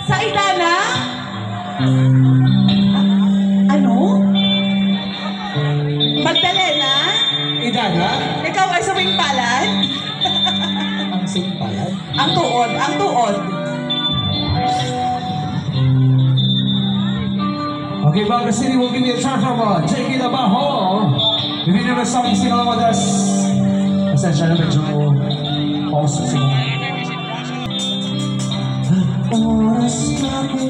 Sa Idana? Ano? Magdalena? Idana? Ikaw ay sa wing palad? Ang simpalad? Ang tuod, ang tuod. Okay, Baga City will give me a transformer. Take it abajo. Hindi nyo na sa aming sinalawadas. Pasensya na medyo pause siguro. Oras natin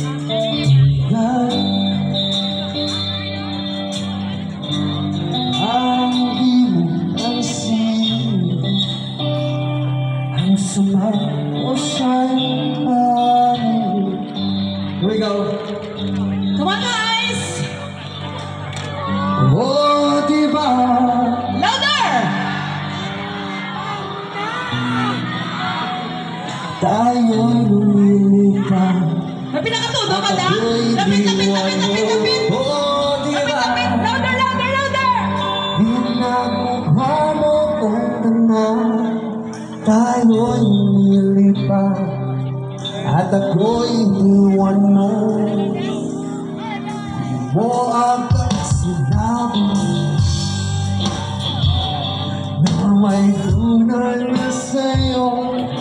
ang gimutansin ang sumay o sa'yo parin. Here we go. Come on, guys! Oh, diba? Louder! Tayo'y lumilipad. Lapit na katudo, madam! Lapit, lapit, lapit, lapit, lapit! Oh, Lapit, diba? lapit! Louder, louder, louder! Pinagmukha mo kung tanan. Tayo'y lumilipad. At ako'y iwan mo. Mo agad sinabi na may tunay na sa'yo.